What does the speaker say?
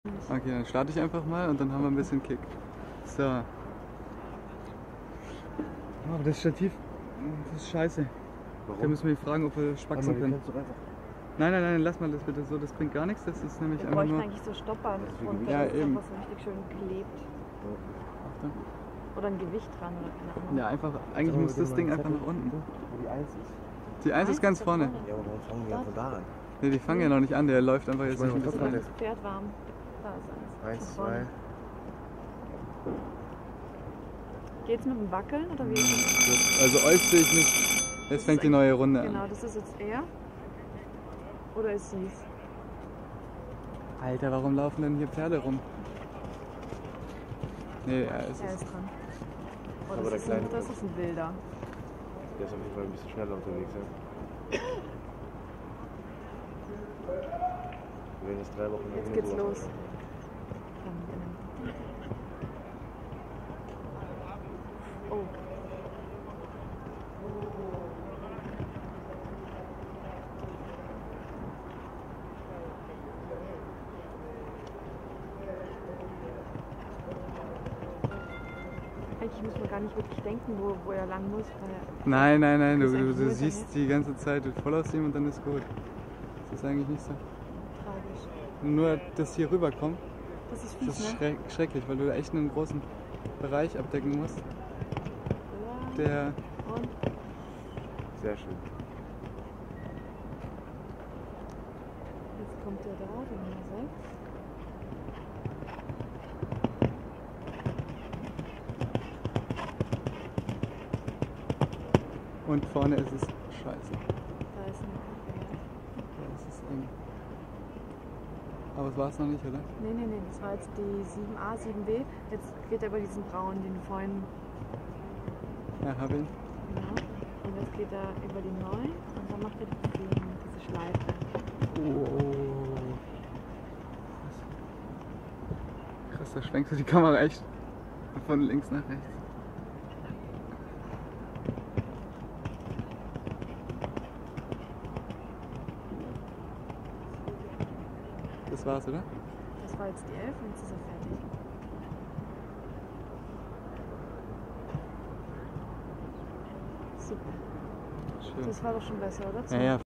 Okay, dann starte ich einfach mal und dann haben wir ein bisschen Kick. So. Oh, aber das Stativ, das ist scheiße. Warum? Da müssen wir ihn fragen, ob wir spaxen können. Nein, nein, nein, lass mal das bitte so, das bringt gar nichts. Das ist nämlich Wir einfach bräuchten nur... eigentlich so Stoppband drunter, Ja, das eben. was so richtig schön klebt. Achtung. Oder ein Gewicht dran oder keine Ahnung. Ja, einfach, eigentlich muss das Ding einfach nach unten. Wo die 1 ist. Die 1 ist ganz vorne. Ja, aber warum fangen wir von da an? Ne, die fangen ja noch nicht an, der läuft einfach jetzt nicht ein bisschen rein. Das Pferd warm. Da ist eins. 1, Von vorne. 2. Geht's mit dem Wackeln oder wie? Gut. Also euch sehe ich nicht. Jetzt fängt die neue Runde an. Genau, das ist jetzt er. Oder ist sie's? Alter, warum laufen denn hier Pferde rum? Nee, ja, es Er ist... ist dran. Oh, Aber das, der ist kleine ein, das ist ein wilder. Der ist auf jeden Fall ein bisschen schneller unterwegs, ja. Wir werden jetzt 3 Wochen Jetzt lang geht's sowas los. machen. Oh. Eigentlich muss man gar nicht wirklich denken, wo er lang muss. Weil Nein, nein, nein, Das ist du eigentlich nur siehst die ganze Zeit voll aus ihm und dann ist gut. Das ist eigentlich nicht so. tragisch. Nur, dass hier rüberkommt, Das ist das fies, ist ne? schrecklich, weil du da echt einen großen Bereich abdecken musst, Ja. der... Und? Sehr schön. Jetzt kommt er da, die Nummer 6. Und vorne ist es scheiße. Da ist ein Ja, das ist eng. Aber das war es noch nicht, oder? Nee, das war jetzt die 7a, 7b. Jetzt geht er über diesen Braun, den du vorhin. Ja, hab ihn. Genau. Und jetzt geht er über die 9 und dann macht er diese Schleife. Oh. Krass, da schwenkst du die Kamera echt von links nach rechts. Das war's, oder? Das war jetzt die 11 und jetzt ist er fertig. Super. Schön. Das war doch schon besser, oder? Ja, ja.